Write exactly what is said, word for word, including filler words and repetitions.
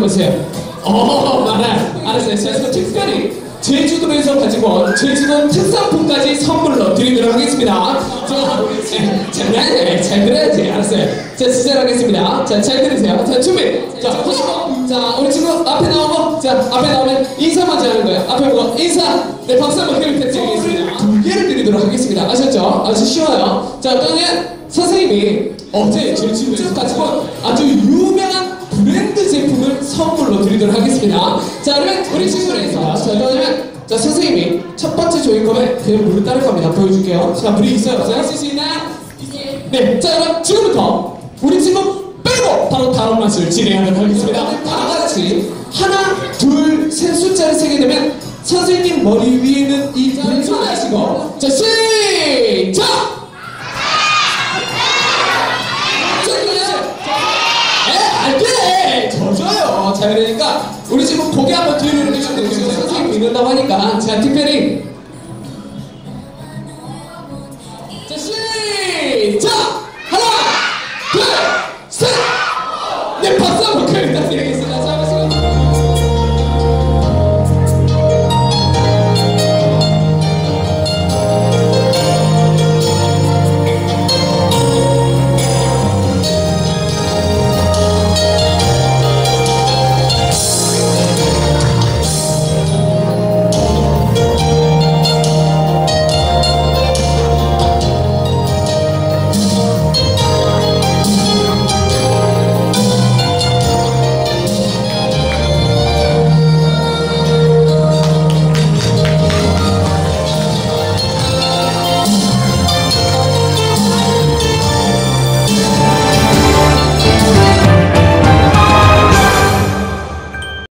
보세요. 어, 많아요. 알았어요. 그래서 특별히 제주도에서 가지고 온 제주도 특산품까지 선물로 드리도록 하겠습니다. 자, 장난이에요. 잘 들어야지. 알았어요. 자, 시작하겠습니다. 자, 잘 들으세요. 자, 준비. 자, 보시고. 자, 우리 친구 앞에 나오고, 자, 앞에 나오면 인사 먼저 하는 거예요. 앞에 보고 인사. 네, 박수 한번 드리겠습니다. 두 개를 드리도록 하겠습니다. 아셨죠? 아주 쉬워요. 자, 그러면 선생님이 어제 제주도에서 가지고 온 아주 유명한 브랜드 제품을 선물로 드리도록 하겠습니다. 자, 그러면 우리 친구들에서 자, 그러면 자, 선생님이 첫 번째 조인컵에 그냥 물을 따를 겁니다. 보여줄게요. 자, 물이 있어요. 자, 하실 수 있나요? 네. 자, 그럼 지금부터 우리 친구 빼고 바로 다음 맛을 진행하도록 하겠습니다. 다 같이 하나, 둘, 셋 숫자를 세게 되면 선생님 머리 위에 있는 이 물을 쏟아시고 자, 시작! 져줘요. 자, 그러니까 우리 지금 고개 한번 뒤로 이렇게 좀 선생님 믿는다고 하니까 제가 특별히